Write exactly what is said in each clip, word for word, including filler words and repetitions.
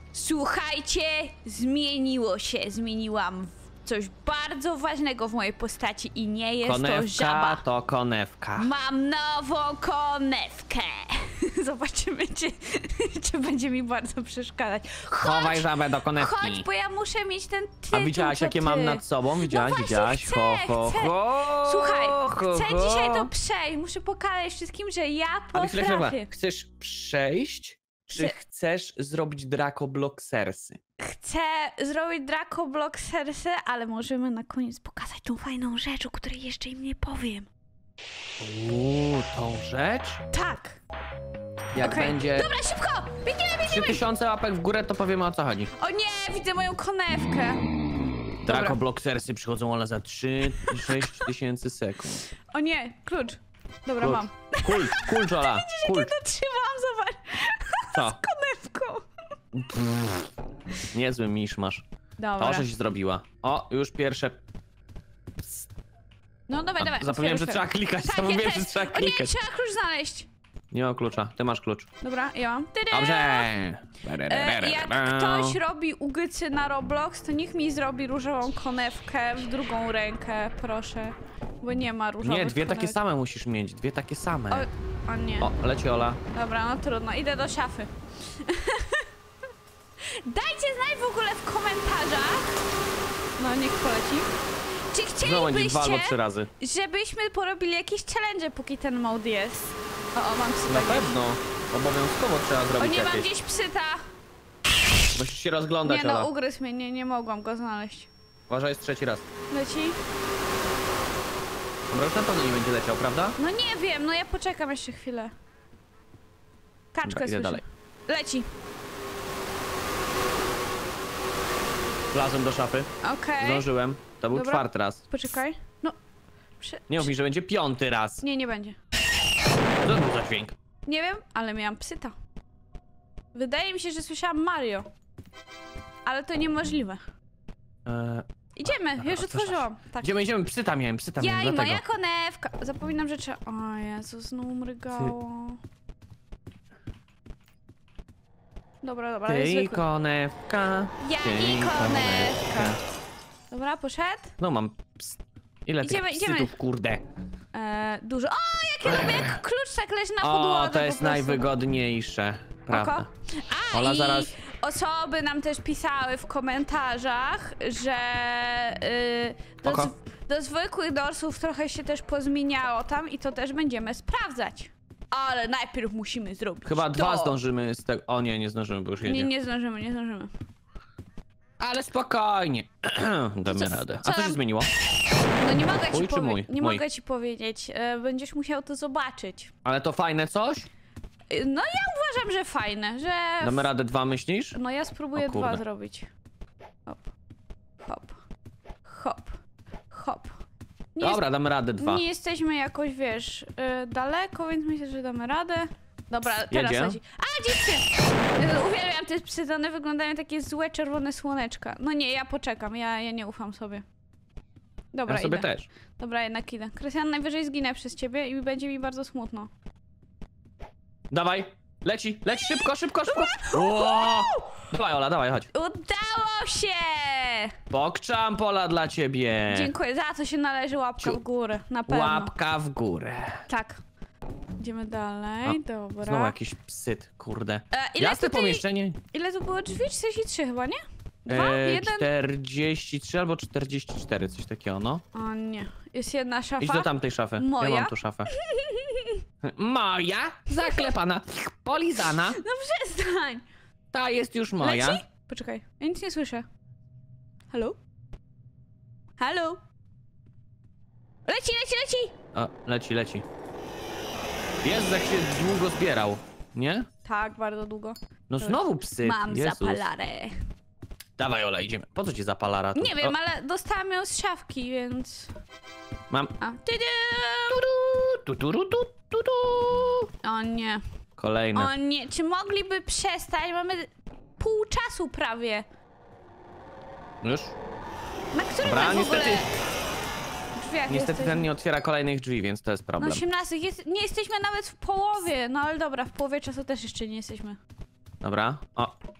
Słuchajcie, zmieniło się, zmieniłam coś bardzo ważnego w mojej postaci i nie jest konewka to żaba. to konewka. Mam nową konewkę. Zobaczymy, czy, czy będzie mi bardzo przeszkadzać. Chodź, Chowaj żabę do konewki. chodź, bo ja muszę mieć ten tytuł. A widziałaś, co jakie ty. mam nad sobą? Widziałaś, No właśnie, widziałaś? chcę, ho, ho, chcę. ho, Słuchaj, ho, chcę ho. dzisiaj to przejść. Muszę pokazać wszystkim, że ja Ale chwilę, chwilę. potrafię. Chcesz przejść, czy Chcę- chcesz zrobić Draco Bloxersy? Chcę zrobić Draco Bloxersy, ale możemy na koniec pokazać tą fajną rzecz, o której jeszcze im nie powiem. Uuu, tą rzecz? Tak. Jak Okej. będzie Dobra, szybko! Biegniemy, trzy biegniemy! tysiące łapek w górę, to powiemy, o co chodzi. O nie, widzę moją konewkę. Draco Dobra. Bloxersy przychodzą one za trzy sześć tysięcy sekund. O nie, klucz. Dobra, Klucz. mam. Kult, kult, Ola, kult. Dotrzymałam, zobacz. Co? Konewką. Pff, niezły misz masz. Dobra. To coś zrobiła. O, już pierwsze. No dawaj, A, dawaj. zapomniałem, że otwieraj, trzeba klikać. Tak, Zapomniałem, ja że też. trzeba O nie, klikać. trzeba klucz znaleźć. Nie mam klucza. Ty masz klucz. Dobra, ja mam. Tydy! Dobrze. E, jak ktoś robi ugycy na Roblox, to niech mi zrobi różową konewkę w drugą rękę, proszę. Bo nie ma różowych Nie, dwie takie konewek. same musisz mieć. Dwie takie same. O, o nie. O, leci Ola. Dobra, no trudno. Idę do szafy. Dajcie znać w ogóle w komentarzach. No, niech poleci. Czy Znowu będzie dwa albo trzy chcielibyście, razy. żebyśmy porobili jakieś challenge, póki ten mode jest? O, o, mam psyta. Na pewno. Obowiązkowo trzeba O, zrobić nie mam jakieś. gdzieś psyta. Musisz się rozglądać, Nie no, Ola. ugryzł mnie, nie, nie mogłam go znaleźć. Uważaj, jest trzeci raz. Leci? Dobra, już na pewno nie będzie leciał, prawda? No nie wiem, no ja poczekam jeszcze chwilę. Kaczkę Dobra, idę słyszę. dalej. Leci. Wlazłem do szafy. Okej. Zdążyłem. To był Dobra. czwarty raz. Poczekaj. No. Prze... Nie mów mi, że będzie piąty raz. Nie, nie będzie. Co to był za dźwięk? Nie wiem, ale miałam psyta. Wydaje mi się, że słyszałam Mario. Ale to niemożliwe. Eee, Idziemy, Dobra, już otworzyłaś. otworzyłam. Tak. Idziemy, idziemy, psyta miałem, psyta Ja miałem, i dlatego. moja konewka. Zapominam, że trzeba... O Jezu, znowu mrygało. Dobra, dobra, jest Ty zwykły. konewka. Ja ty i konewka. Dobra, poszedł. No mam ps... Ile Idziemy, tych idziemy. psytów, kurde. Eee, dużo. O, jak ja lubię, jak klucz tak leży na podłodze. O, to jest po prostu. najwygodniejsze. Prawda. Oko. A, Ola i zaraz- osoby nam też pisały w komentarzach, że yy, do, Oko. zw- do zwykłych dorsów trochę się też pozmieniało tam i to też będziemy sprawdzać. Ale najpierw musimy zrobić Chyba to. dwa zdążymy z tego. O nie, nie zdążymy, bo już jedzie. Nie, nie zdążymy, nie zdążymy. Ale spokojnie. Damy Co- radę. co A co się nam- zmieniło? No nie mogę ci, Mój czy powie- mój? nie Mój. mogę ci powiedzieć, e, będziesz musiał to zobaczyć. Ale to fajne coś? E, No ja uważam, że fajne, że... Damy radę dwa, myślisz? No ja spróbuję O kurde. dwa zrobić. Hop, hop, hop, hop. Nie Dobra, damy radę dwa. Nie jesteśmy jakoś, wiesz, yy, daleko, więc myślę, że damy radę. Dobra, teraz Jedzie. leci. A, dziewczyny! Yy, uwielbiam te psy, one wyglądają takie złe, czerwone słoneczka. No nie, ja poczekam, ja, ja nie ufam sobie. Dobra, Ja sobie idę. też. Dobra, jednak idę. Krystian, najwyżej zginę przez ciebie i będzie mi bardzo smutno. Dawaj, leci, leci, szybko, szybko, szybko. Ło! Dawaj, Ola, dawaj, chodź. Udało się! Pokczam pola dla ciebie. Dziękuję, za to się należy łapka Ciu. w górę, na pewno. Łapka w górę. Tak. Idziemy dalej, dobra. Znowu jakiś psyt, kurde. E, ile Jasne tutaj- pomieszczenie. Ile to było drzwi? czterdzieści trzy chyba, nie? Dwa? E, Jeden? czterdzieści trzy albo czterdzieści cztery, coś takiego, no. O nie. Jest jedna szafa. Idź do tamtej szafy. Moja? Ja mam tu szafę. Moja? Zaklepana. Polizana. No przestań! Ta jest już moja. Leci? Poczekaj, ja nic nie słyszę. Halo? Halo? Leci, leci, leci! O, leci, leci. Jezu, jak się długo zbierał. Nie? Tak, bardzo długo. No znowu psy. Mam Jezus. zapalarę. Dawaj, Ola, idziemy. Po co ci zapalara? Tu? Nie wiem, O, ale dostałam ją z szafki, więc... Mam. A, tydy! Tu, tu, tu, tu, tu, tu. O nie. Kolejne. O nie, czy mogliby przestać? Mamy pół czasu prawie. Już? Na którym Dobra, my w niestety, ogóle drzwiach niestety jesteśmy? ten nie otwiera kolejnych drzwi, więc to jest No problem. osiemnaście, jest, nie jesteśmy nawet w połowie, no ale dobra, w połowie czasu też jeszcze nie jesteśmy. Dobra. O.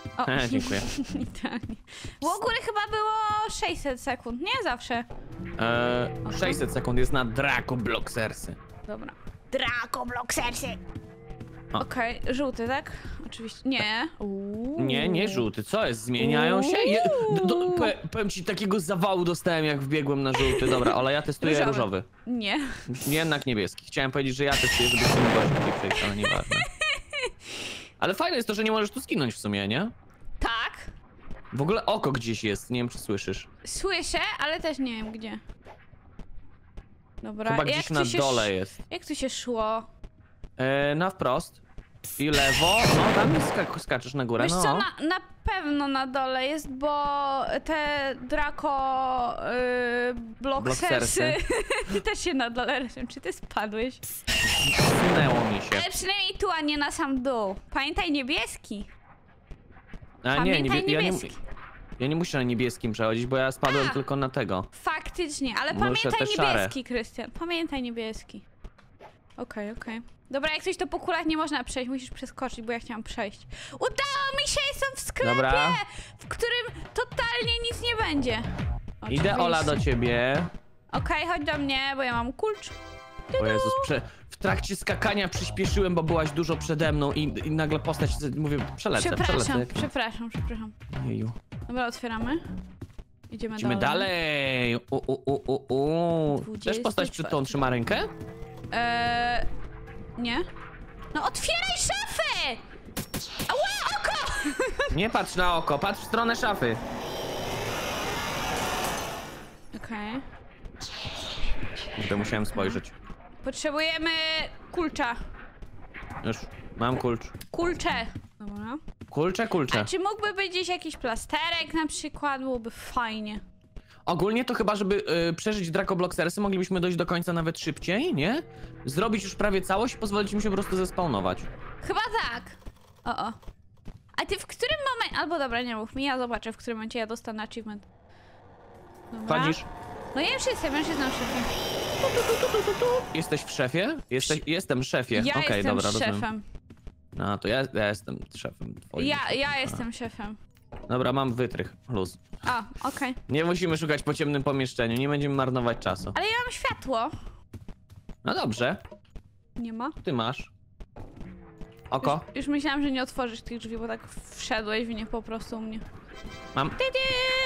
O, E, dziękuję. idealnie. W ogóle chyba było sześćset sekund, nie zawsze. E, sześćset sekund jest na Draco Bloxersy. Dobra. Draco Bloxersy. O. Okej, okay, żółty, tak? Oczywiście. Nie. Uuu. Nie, nie żółty. Co jest? Zmieniają się? Je, do, do, pe, powiem ci, takiego zawału dostałem, jak wbiegłem na żółty. Dobra, ale ja testuję różowy. różowy. Nie. Jednak niebieski. Chciałem powiedzieć, że ja testuję, żeby się mogła szybciej przejść, ale nieważne. Ale fajne jest to, że nie możesz tu skinąć w sumie, nie? Tak. W ogóle oko gdzieś jest, nie wiem czy słyszysz. Słyszę, ale też nie wiem gdzie. Dobra, Chyba jak gdzieś tu na się dole sz... jest. Jak tu się szło? E, na wprost. I lewo. No tam skak skaczesz na górę, Wiesz no. co, na, na pewno na dole jest, bo te Draco yy, Bloxersy też się na dole leżą. Czy ty spadłeś? Zsunęło mi się. Ale przynajmniej tu, a nie na sam dół. Pamiętaj niebieski. A nie, Pamiętaj niebie ja nie, niebieski. ja nie muszę na niebieskim przechodzić, bo ja spadłem A. tylko na tego. Faktycznie, ale Muszę pamiętaj te szare. niebieski, Krystian. Pamiętaj niebieski. Okej, okay, okej. Okay. Dobra, jak coś to po kulach nie można przejść, musisz przeskoczyć, bo ja chciałam przejść. Udało mi się, jestem w sklepie, Dobra. w którym totalnie nic nie będzie. Oczywiście. Idę, Ola, do ciebie. Okej, okay, chodź do mnie, bo ja mam klucz. O Jezus, prze... w trakcie skakania przyspieszyłem, bo byłaś dużo przede mną i, i nagle postać, mówię, przelecę, Przepraszam, przelecę. przepraszam, przepraszam. Jeju. Dobra, otwieramy. Idziemy, Idziemy dalej. dalej. U, u, u, u, u. Też postać przed tą trzyma rękę? Eee, nie. No otwieraj szafę! Ała, oko! Nie patrz na oko, patrz w stronę szafy. Okej. Okay. Gdy musiałem spojrzeć. Potrzebujemy kulcza. Już, mam kulcz. Kulcze. Dobra. Kulcze, kulcze. A czy mógłby być gdzieś jakiś plasterek na przykład? Byłoby fajnie. Ogólnie to chyba, żeby y, przeżyć Draco Bloxersy, moglibyśmy dojść do końca nawet szybciej, nie? Zrobić już prawie całość i pozwolić im się po prostu zespawnować. Chyba tak. O, o. A ty w którym momencie... Albo dobra, nie mów mi, ja zobaczę, w którym momencie ja dostanę achievement. Dobra. Wchodzisz? No ja już jestem, ja już jestem szefem. Jesteś w szefie? Jesteś, jestem szefie. Ja Okej, jestem dobra, rozumiem. szefem. No to ja, ja jestem szefem twoim. Ja, szefem. ja A. jestem szefem. Dobra, mam wytrych, luz. A, okej. Okay. Nie musimy szukać po ciemnym pomieszczeniu, nie będziemy marnować czasu. Ale ja mam światło. No dobrze, Nie ma? ty masz. Oko? Już, już myślałam, że nie otworzysz tych drzwi, bo tak wszedłeś w nie po prostu u mnie. Mam. Ty, ty!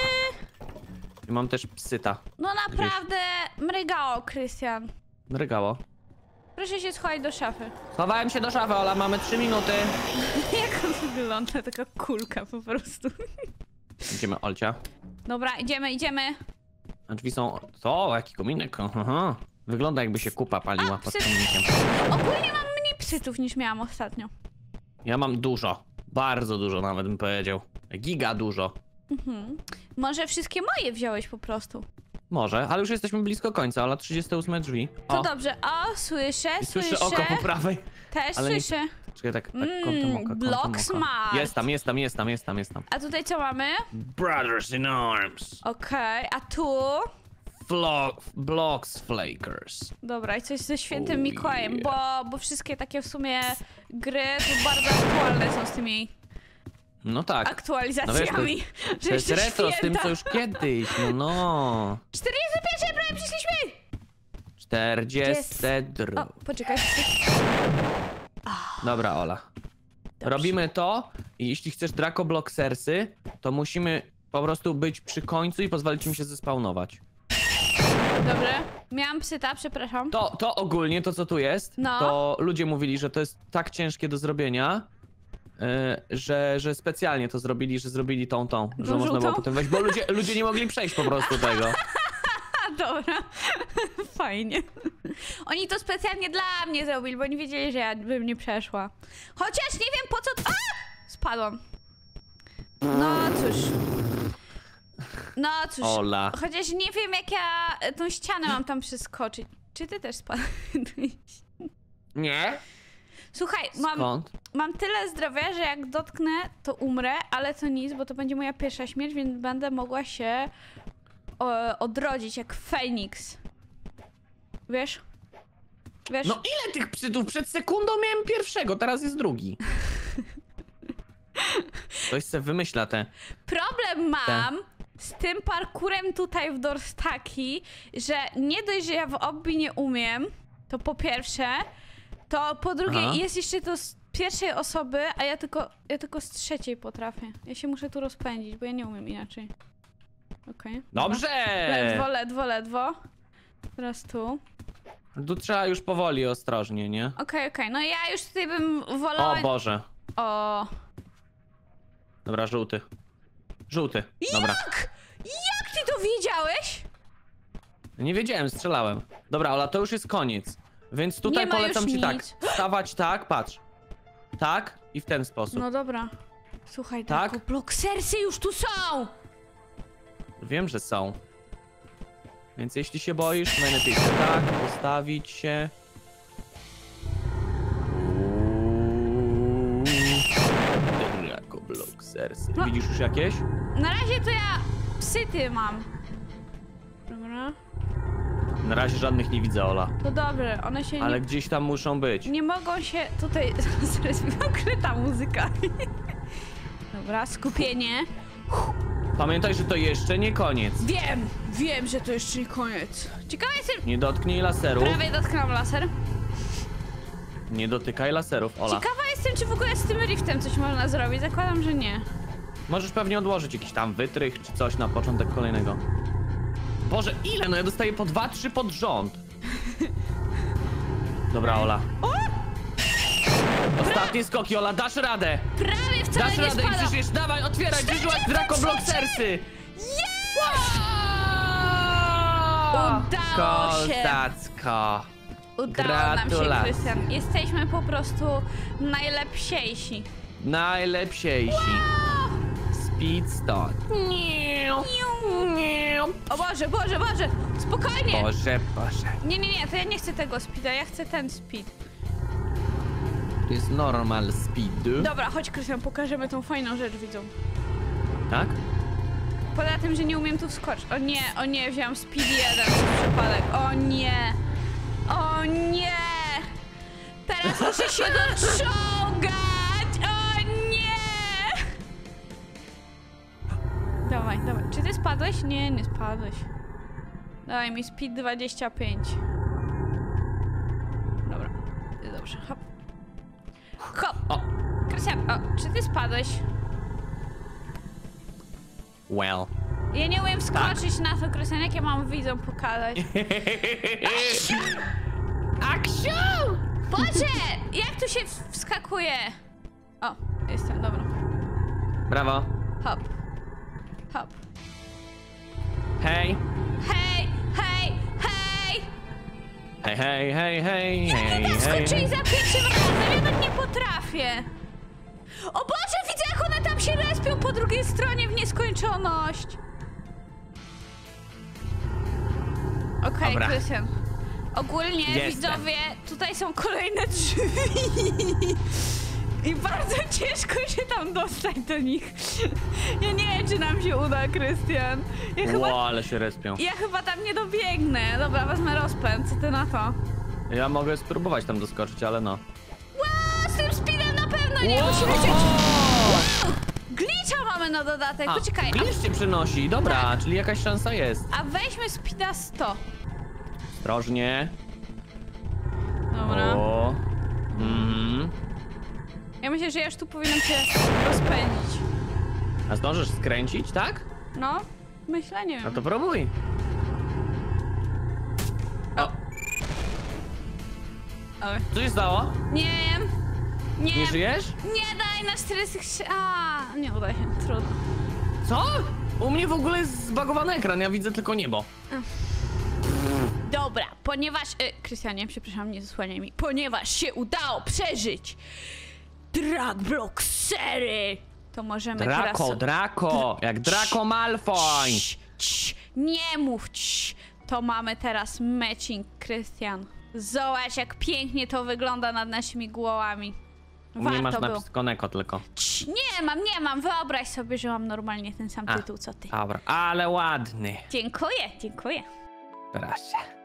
I mam też psyta. No naprawdę mrygało, Krystian. Rygało. Proszę się schować do szafy. Schowałem się do szafy, Ola, mamy trzy minuty. Jak on wygląda, taka kulka po prostu. Idziemy, Olcia. Dobra, idziemy, idziemy. A drzwi są... O, jaki kominek. Aha. Wygląda jakby się kupa paliła A, pod psy. kominkiem. Ogólnie mam mniej psytów niż miałam ostatnio. Ja mam dużo. Bardzo dużo nawet bym powiedział. Giga dużo. Mhm. Może wszystkie moje wziąłeś po prostu. Może, ale już jesteśmy blisko końca, Ola, trzydzieste ósme drzwi. To O, dobrze. O, słyszę, i słyszę. słyszę oko po prawej. Też ale nie- słyszę. Czekaj, tak, tak, Mm, kątem oka, kątem Block oka. Smart. Jest tam, jest tam, jest tam, jest tam, jest tam. A tutaj co mamy? Brothers in Arms. Okej, a tu? Flo Blocks Flakers. Dobra, i coś ze Świętym Oh, Mikołajem, yeah. bo, bo wszystkie takie w sumie gry to bardzo aktualne są z tymi No tak. aktualizacjami. No że To jest jeszcze retro z tym, święta. co już kiedyś, no no. czterdzieste pierwsze prawie przyszliśmy! czterdzieste O, drugie. poczekaj. Dobra, Ola. Dobrze. Robimy to i jeśli chcesz Draco Bloxersy, to musimy po prostu być przy końcu i pozwolić im się zespawnować. Dobrze. Miałam psyta, przepraszam. To, to ogólnie, to co tu jest, No. to ludzie mówili, że to jest tak ciężkie do zrobienia, yy, że, że specjalnie to zrobili, że zrobili tą, tą, że Tą można było żółtą? potem wejść, bo ludzie, ludzie nie mogli przejść po prostu tego. A, dobra. Fajnie. Oni to specjalnie dla mnie zrobili, bo nie wiedzieli, że ja bym nie przeszła. Chociaż nie wiem po co... A! Spadłam. No cóż. No cóż. Ola. Chociaż nie wiem, jak ja tą ścianę mam tam przeskoczyć. Czy ty też spadłeś? Nie? Słuchaj, mam, Skąd? mam tyle zdrowia, że jak dotknę, to umrę, ale to nic, bo to będzie moja pierwsza śmierć, więc będę mogła się o, odrodzić jak Feniks. Wiesz? Wiesz? No ile tych psytów? Przed sekundą miałem pierwszego, teraz jest drugi. Ktoś se wymyśla te... Problem mam z tym parkurem tutaj w Dorstaki, że nie dość, że ja w obbi nie umiem, to po pierwsze, to po drugie Aha. jest jeszcze to z pierwszej osoby, a ja tylko, ja tylko z trzeciej potrafię. Ja się muszę tu rozpędzić, bo ja nie umiem inaczej. Okej. Okay, Dobrze! ledwo, ledwo, ledwo. Teraz tu. Tu trzeba już powoli, ostrożnie, nie? Okej, okay, okej, okay. No ja już tutaj bym wolała... O Boże. O. Dobra, żółty. Żółty. Dobra. Jak? Jak ty to wiedziałeś? Nie wiedziałem, strzelałem. Dobra, Ola, to już jest koniec. Więc tutaj Nie ma polecam już ci tak. nic. Stawać tak, patrz. Tak i w ten sposób. No dobra. Słuchaj, Tak? tak? Blocksersy już tu są! Wiem, że są. Więc jeśli się boisz, najlepiej tak, postawić się. Jako Blocksersy. No. Widzisz już jakieś? Na razie to ja psyty mam. Dobra. Na razie żadnych nie widzę, Ola. To dobrze, one się Ale nie, gdzieś tam muszą być. nie mogą się tutaj... Zaraz mi ukryta muzyka. Dobra, skupienie. Pamiętaj, że to jeszcze nie koniec. Wiem, wiem, że to jeszcze nie koniec. Ciekawe jestem... Nie dotknij laserów. Prawie dotknąłem laser. Nie dotykaj laserów, Ola. Ciekawa jestem, czy w ogóle z tym riftem coś można zrobić. Zakładam, że nie. Możesz pewnie odłożyć jakiś tam wytrych czy coś na początek kolejnego. Boże, ile? No ja dostaję po dwa, trzy pod rząd. Dobra, Ola. O! Ostatnie skoki, Ola, dasz radę! Prawie wcale Dasz nie radę i spadam. przyszlisz, dawaj, otwieraj, wyżułaj Draco Blocksersy! Udało się. Kozacko! Udało nam się, Gratulacje. Krystian. Jesteśmy po prostu najlepsiejsi. Najlepsiejsi. Speed stąd. O Boże, Boże, Boże! Spokojnie! Boże, Boże. Nie, nie, nie, to ja nie chcę tego speeda, ja chcę ten speed. To jest normal speed. Dobra, chodź Krystian, pokażemy tą fajną rzecz widzom. Tak? Poza tym, że nie umiem tu wskoczyć. O nie, o nie, wziąłem speed jeden przez przypadek. O nie! O nie! Teraz muszę się dociągać! O nie! Dawaj, dawaj. Czy ty spadłeś? Nie, nie spadłeś. Daj mi speed dwadzieścia pięć. Dobra, dobrze, hop. Hop! O, Krystian, o, czy ty spadłeś? well. Ja nie umiem wskoczyć na to, Krystian, jak ja mam widzom pokazać. Aksiu! Boże! Jak tu się wskakuje? O, jestem, dobra. Brawo. Hop. Hop. Hej. Hej, hej, hej! Hej, hej, hej, hej, hej, Ja hej. skoczyli za pierwszym razem, ja tak nie potrafię. O Boże, widzę jak one tam się respią po drugiej stronie w nieskończoność. Okej, Dobra. Krystian. Ogólnie, Jestem. widzowie, tutaj są kolejne drzwi. I bardzo ciężko się tam dostać do nich. Ja nie wiem, czy nam się uda, Krystian. Ja chyba, Ło, ale się respią. ja chyba tam nie dobiegnę. Dobra, wezmę rozpęd, co ty na to? Ja mogę spróbować tam doskoczyć, ale no. Wow, z tym speedem na pewno nie, Wow! musimy wziąć... Wow, glitcha mamy na dodatek, A, poczekaj. glitch cię przynosi, dobra, Tak. czyli jakaś szansa jest. A, a weźmy speeda sto. Ostrożnie. Dobra. O. Mhm. Ja myślę, że ja już tu powinnam się rozpędzić. A zdążysz skręcić, tak? No, myślę, nie wiem. No to próbuj. O, Oj. co się stało? Nie wiem. Nie, Nie żyjesz? nie daj na czterdzieści... A, nie uda się, trudno. Co? U mnie w ogóle jest zbagowany ekran, ja widzę tylko niebo. Dobra, ponieważ... Y, Krystianie, przepraszam, nie zasłaniaj mi. Ponieważ się udało przeżyć Drag Blocksery, to możemy teraz... Draco, Draco, jak Draco Malfoy. Cii, cii, nie mów cii. To mamy teraz matching, Krystian. Zobacz, jak pięknie to wygląda nad naszymi głowami. U mnie masz Warto było. napis Koneko tylko. Cii, nie mam, nie mam. Wyobraź sobie, że mam normalnie ten sam A. tytuł, co ty. Dobra, ale ładny. Dziękuję, dziękuję. Proszę.